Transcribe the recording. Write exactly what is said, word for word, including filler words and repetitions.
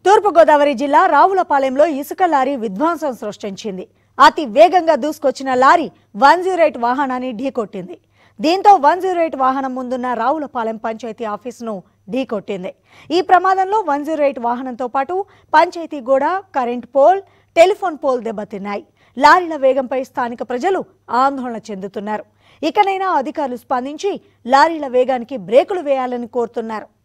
తూర్పు గోదావరి జిల్లా రావులపాలెంలో ఇసుక లారీ విధ్వంసం సృష్టించింది. అతి వేగంగా దూసుకొచ్చిన లారీ వన్ జీరో ఎయిట్ వాహనాన్ని ఢీకొట్టింది. దీంతో వన్ జీరో ఎయిట్ వాహనం ముందున్న రావులపాలెం పంచాయతీ ఆఫీసును ఢీకొట్టింది. ఈ ప్రమాదంలో వన్ జీరో ఎయిట్ వాహనంతో పాటు పంచాయతీ గోడ, కరెంట్ పోల్, టెలిఫోన్ పోల్ దెబ్బతిన్నాయి. లారీల వేగంపై స్థానిక ప్రజలు ఆందోళన చెందుతున్నారు. ఇకనైనా అధికారులు స్పందించి లారీల వేగానికి బ్రేకులు వేయాలని కోరుతున్నారు.